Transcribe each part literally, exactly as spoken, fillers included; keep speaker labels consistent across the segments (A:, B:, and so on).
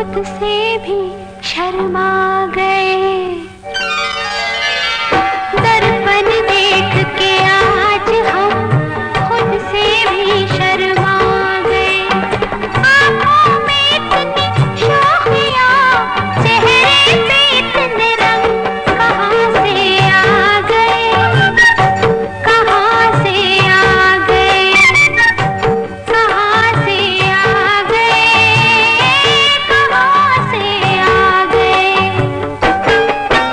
A: खुद से भी शर्मा गए। दर्पण देख के आज हम खुद से भी शर्मा गए। आँखों में इतनी शोखियाँ, चेहरे पे इतने रंग, कहाँ से आ गए, कहाँ से आ गए, कहाँ से आ गए, कहाँ से आ गए।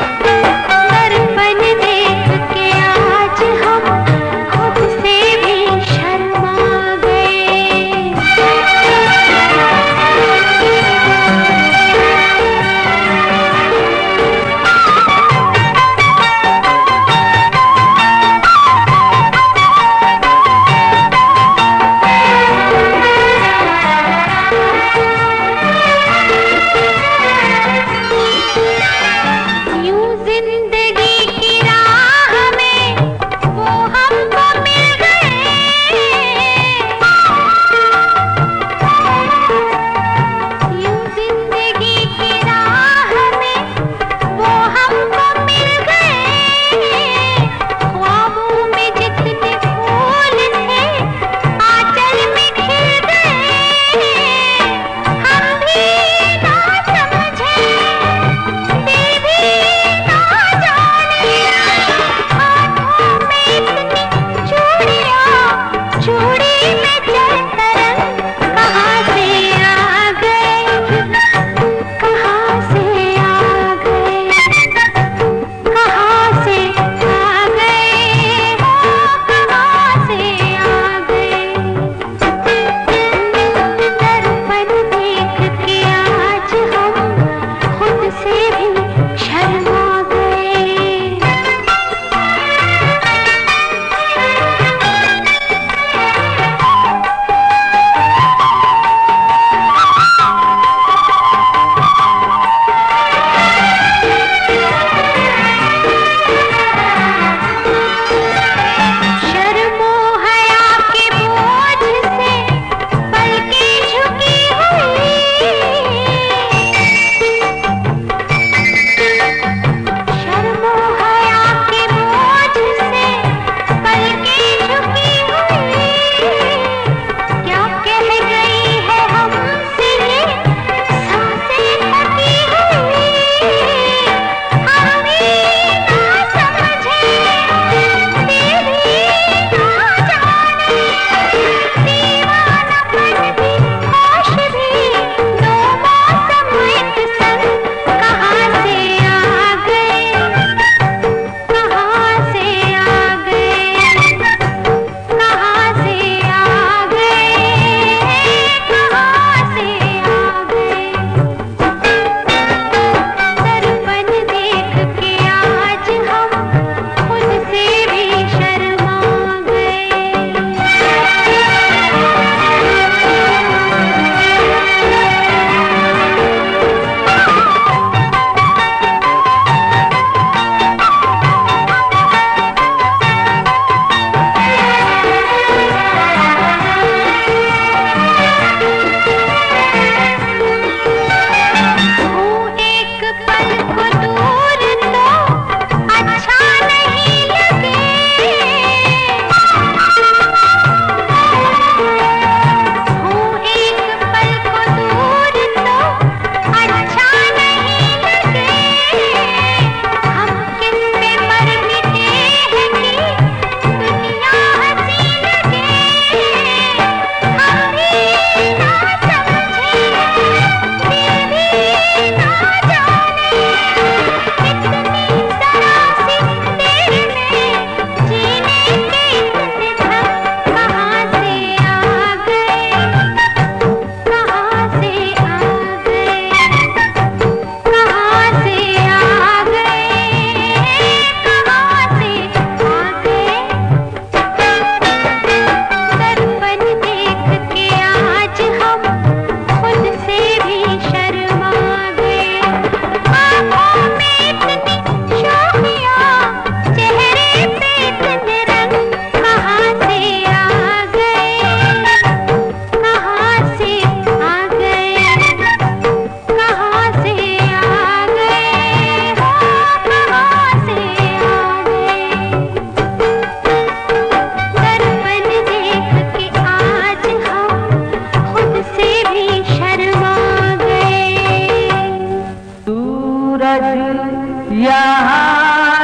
B: यहाँ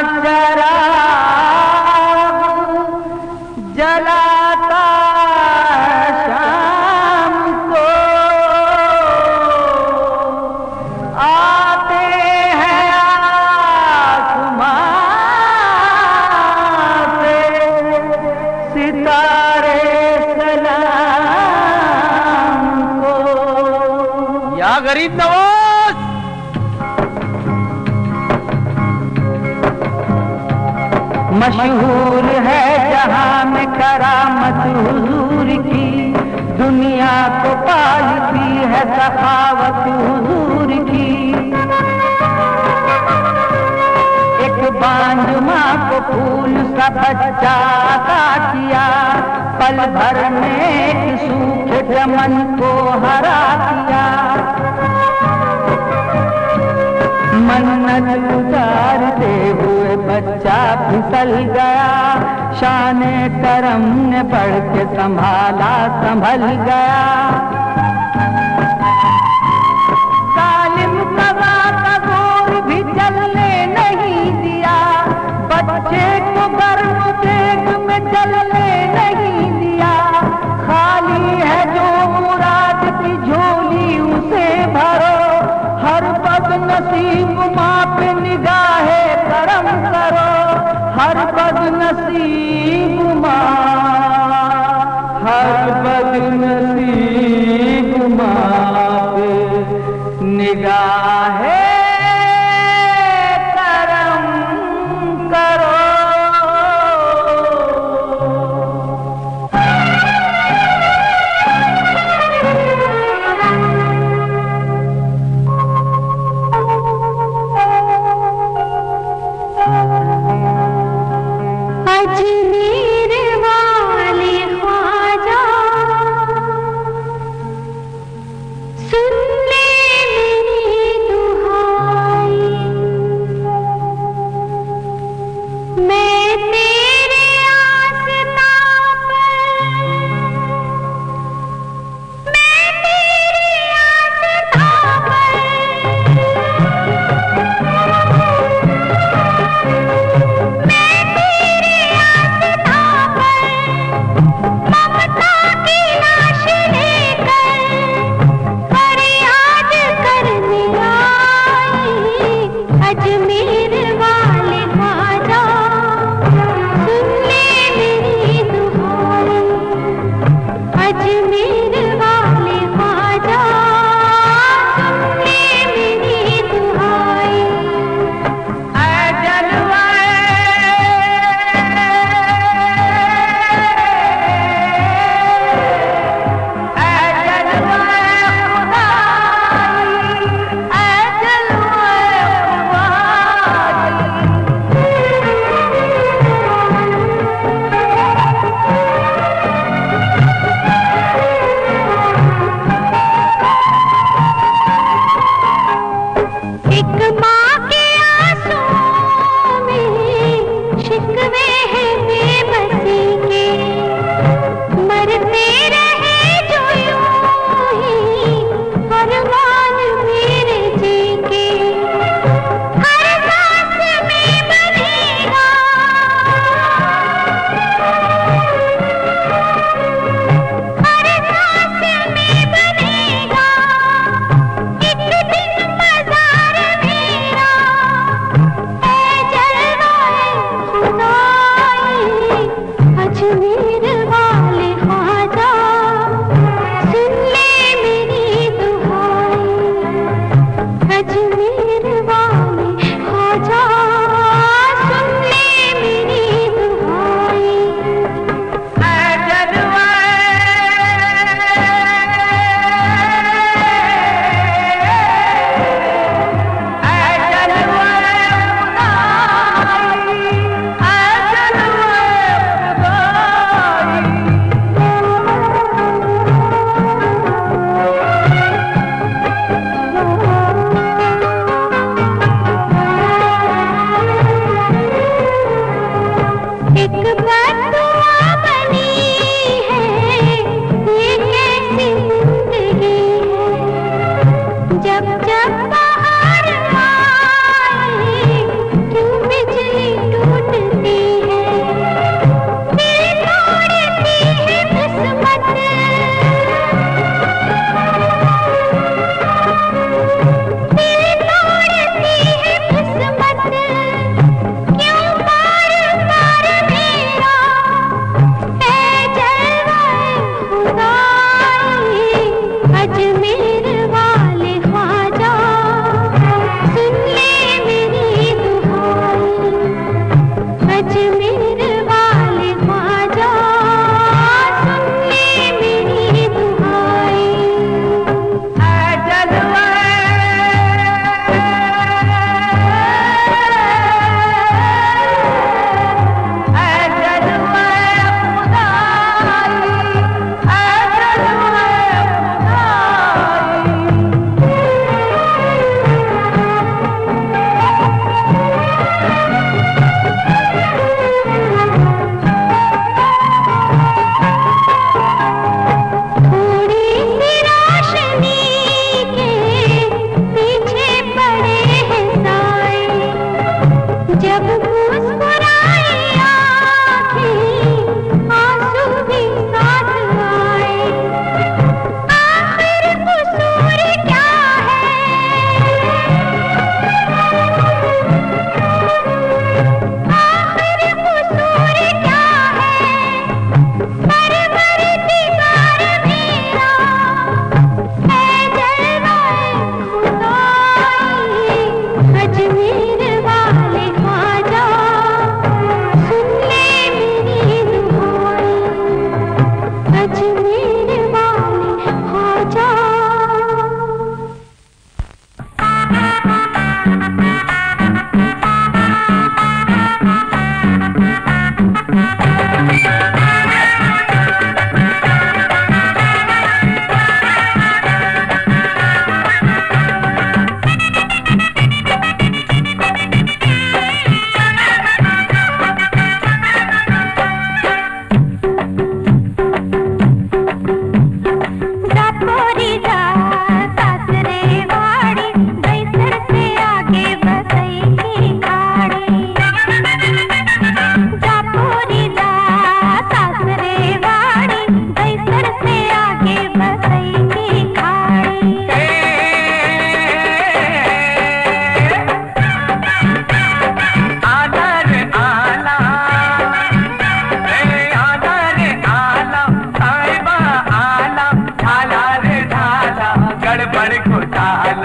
B: चराग जलाता शाम को, आते हैं आसमां से सितारे सलाम को। या गरीब नवाज, मशहूर है जहां में करामत हुजूर की, दुनिया को पालती है सखावत हुजूर की। एक बांझ माँ को फूल सा बच्चा अता किया, पल भर में एक सूखे चमन को हरा दिया। मन्नत गुजारते हुए बच्चा फिसल गया, शाने करम ने बढ़ के संभाला संभल गया। जालिम कज़ा का जोर भी चलने नहीं दिया, बच्चे को गर्म देग में जलने नहीं दिया। खाली है जो मुराद की झोली उसे भरो, हर बदनसीब माँ पे निगाहे करम करो। हर बदनसीब माँ, हर बदनसीब माँ पे निगाहे करम करो।
A: अजमेर वाले ख्वाजा सुन ले मेरी दुआ,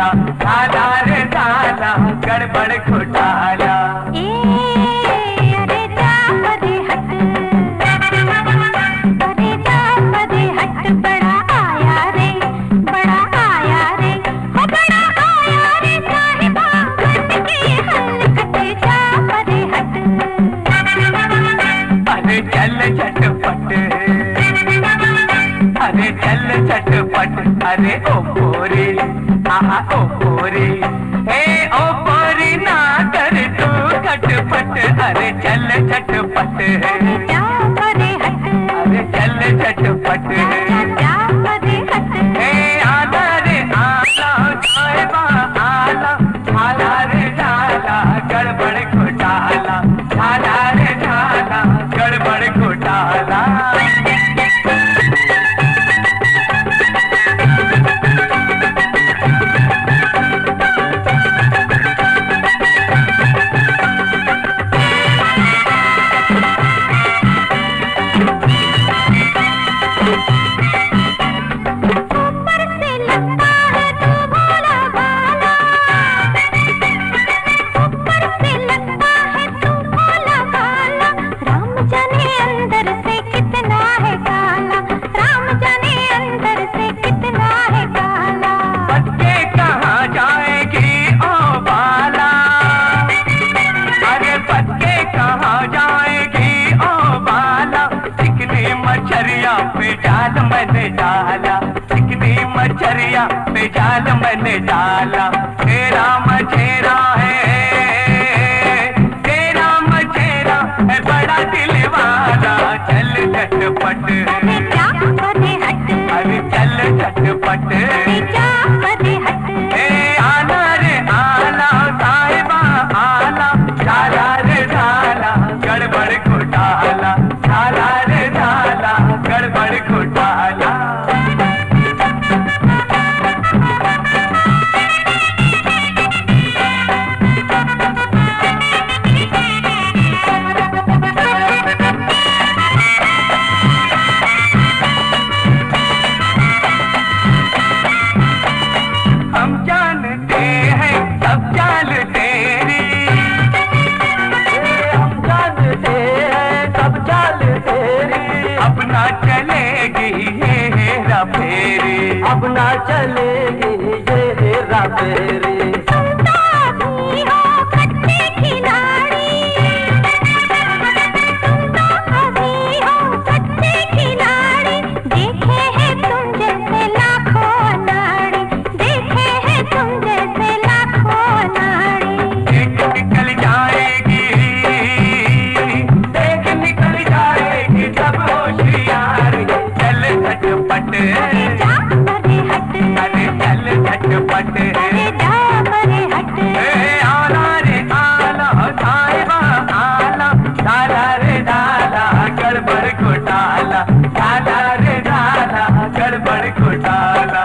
B: झाला रे झाला गड़बड़ घोटाला।
A: अरे जा परे हट, अरे जा परे हट, बड़ा आया रे, बड़ा आया रे, हो बड़ा आया रे साहिबा घट के हलकट, जा परे हट।
B: अरे चल झटपट, अरे चल झटपट, अरे ओ पोरी आहा ओ पोरी, हे ओ पोरी ना कर तू खटपट, अरे चल झटपट,
A: अरे जा परे हट,
B: अरे चल झटपट,
A: जा परे हट।
B: हे आला रे आला साहिबा आला, झाला रे झाला गड़बड़ घोटाला, झाला रे झाला गड़बड़ घोटाला। मछरिया पे जाल मैंने डाला, तेरा मछेरा है, तेरा मछेरा है बड़ा दिल वाला, चल झटपट,
A: अरे जा परे हट,
B: अरे चल झटपट,
A: अरे जा परे हट।
B: ए आला रे आला साहिबा आला, झाला रे झाला गड़बड़ घोटाला, झाला रे झाला गड़बड़ घोटाला। हम जानते हैं सब चाल तेरी, हम जानते हैं सब चाल तेरी, अब ना चलेगी ये हेरा फेरी, अब ना चलेगी ये हेरा फेरी।
A: अरे जा परे हट,
B: अरे चल झटपट,
A: अरे जा परे हट।
B: ए आला रे आला साहिबा आला, झाला रे झाला गड़बड़ घोटाला, झाला रे झाला गड़बड़ घोटाला।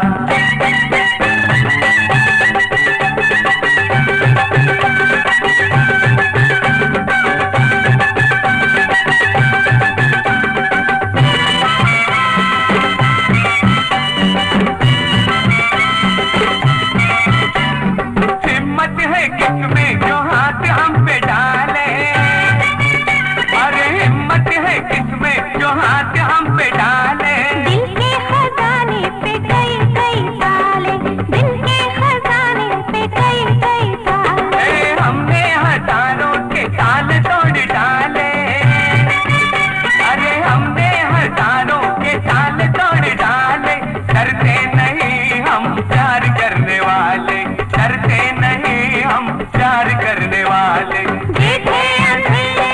B: किसमें जो हाथ हम पे डाले, अरे हिम्मत है किसमें जो हाथ हम पे डाले,
A: दिल के खजाने पे कई कई ताले, दिल के खजाने पे कई कई ताले,
B: ए हमने हजारों के ताल तोड़ डाले, अरे हमने हजारों के ताल तोड़ डाले, डरते नहीं हम प्यार करने वाले, डरते नहीं हम प्यार करने वाले।
A: देखे अंधेरे,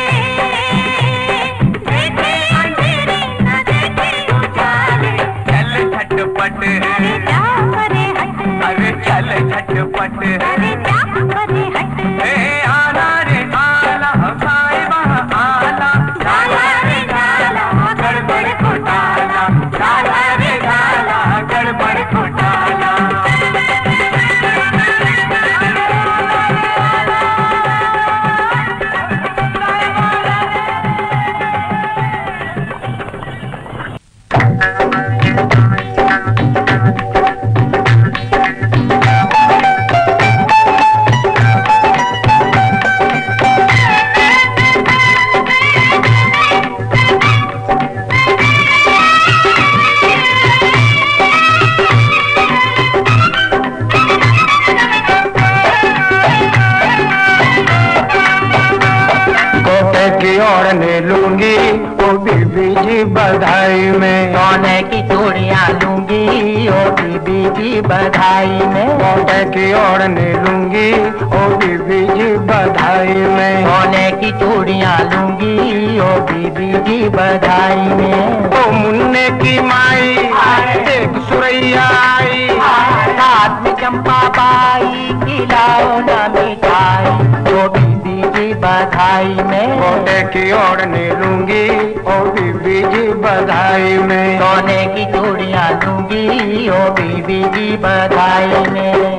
A: देखे अंधेरे न देखे उजाले,
B: चल झटपट,
A: अरे जा परे हट,
B: अरे चल झटपट,
A: अरे जा परे हट।
B: ए आला रे आला साहिबा आला, झाला रे झाला गड़बड़ घोटाला, झाला रे झाला गड़बड़ घोटाला। जी बधाई में।
C: सोने की चूड़ियाँ लूंगी ओ बीबी जी बधाई में।
B: मोटे की ओढ़नी लूंगी ओ बीबी जी बधाई में।
C: सोने की चूड़ियाँ लूंगी ओ बीबी जी बधाई में।
B: ओ मुन्ने की माई एक सुरैया आई,
C: हाथ में चंपा बाई खिलाओ ना मिठाई ओ बीबी जी बधाई में।
B: मोटे की ओढ़नी लूंगी ओ बीबी जी बधाई में।
C: सोने की चूड़ियाँ लूंगी ओ बीबी जी बधाई में।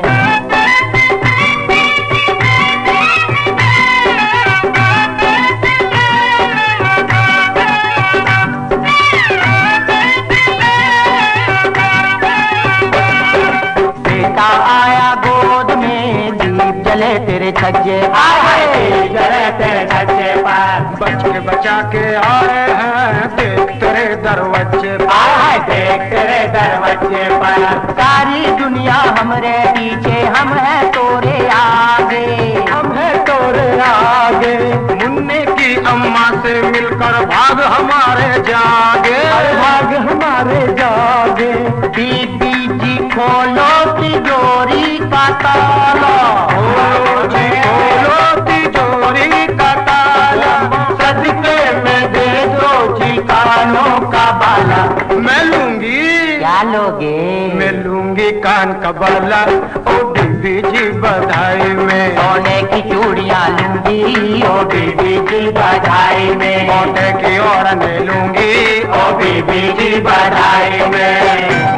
C: आया गोद में दीप जले तेरे छज्जे आए,
B: जले तेरे छज्जे पर बच के बचा के आए हैं देख तेरे दरवाजे
C: आए देख तेरे दरवाजे पर। सारी दुनिया हमरे पीछे हम हैं तोरे आगे,
B: हम हैं तोरे आगे। मुन्ने की अम्मा से मिलकर भाग हमारे जागे, भाग हमारे जागे।
C: बीबी जी खोलो तिजोरी का ताला,
B: खोलो जी खोलो तिजोरी का ताला।
C: सदके में दे दो जी कानों का बाला।
B: मैं लूंगी
C: क्या लोगे?
B: मैं लूंगी कान का बाला ओ बीबी जी बधाई में।
C: सोने की चूड़ियाँ लूंगी ओ बीबी जी बधाई में।
B: मोटे की ओढ़नी लूंगी
C: ओ बीबी जी बधाई में।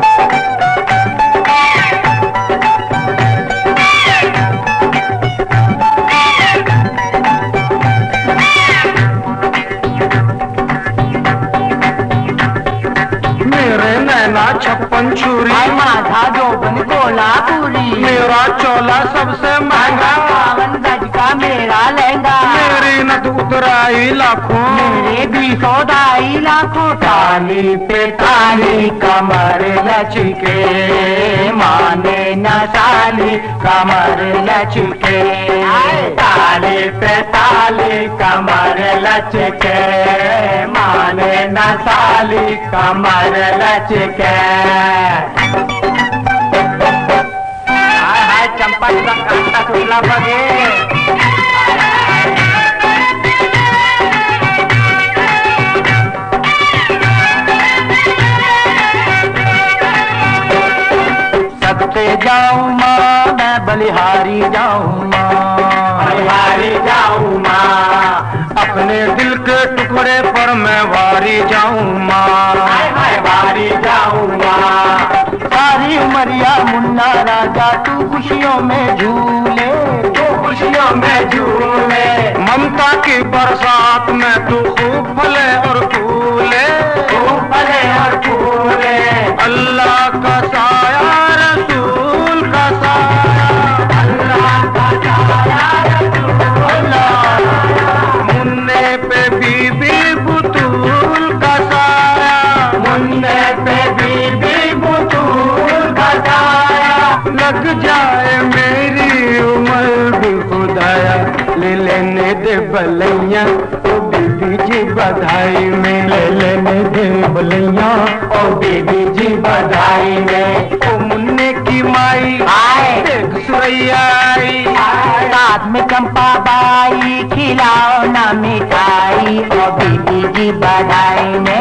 B: छप्पन छुरी
C: माधा जोबन गोला पूरी,
B: मेरा चोला सबसे महंगा।
C: बावन गज का मेरा लहंगा,
B: मेरी नद उतराई लाखों,
C: मेरे भी सौदाई लाखों। ताली पे ताली कमर लचके, माने न साली कमर लचके। ताली पे ताली कमर लचके, माने न साली कमर लचके। हाय हाय चंपा का कांटा खुला बगे। सबसे जाऊं माँ मैं बलिहारी जाऊं माँ, बलिहारी जाऊं माँ।
B: अपने दिल के टुकड़े पर मैं वारी जाऊं माँ,
C: वारी जाऊं माँ। सारी उमरिया मुन्ना राजा तू खुशियों में झूले, तू खुशियों में झूले।
B: ममता की बरसात में तू खूब फले और फूले,
C: खूब फले और फूले।
B: अल्लाह का साया रसूल का साया,
C: अल्लाह का साया रसूल।
B: मुन्ने पे बीबी बुतूल का साया,
C: मुन्ने पे बीबी बुतूल का साया।
B: लग जाए मेरी उम्र भी खुदाया, ले लेने दे बलैया ओ बीबी जी बधाई में।
C: ले लेने दे बलैया ओ बीबी जी बधाई में।
B: ओ मुन्ने की माई
C: आए
B: देख सुरैया आई,
C: साथ में चंपा बाई खिलाओ ना मिठाई ओ बीबी जी बधाई में।